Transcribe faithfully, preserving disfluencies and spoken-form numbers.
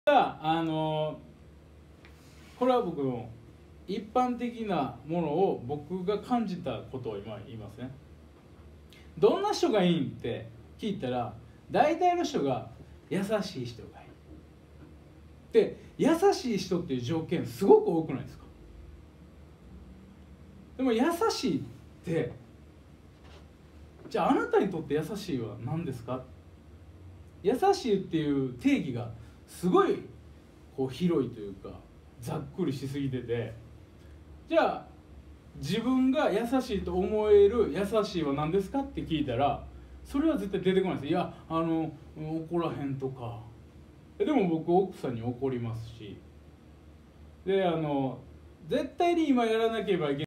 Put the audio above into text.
あのこれは僕の一般的なものを僕が感じたことを今言いますね。どんな人がいいんって聞いたら、大体の人が優しい人がいい。で、優しい人っていう条件すごく多くないですか？でも優しいって、じゃああなたにとって優しいは何ですか？優しいっていう定義がすごいこう広いというか、ざっくりしすぎてて、じゃあ自分が優しいと思える優しいは何ですかって聞いたら、それは絶対出てこないです。いや、あの怒らへんとか、でも僕奥さんに怒りますし、であの絶対に今やらなければいけない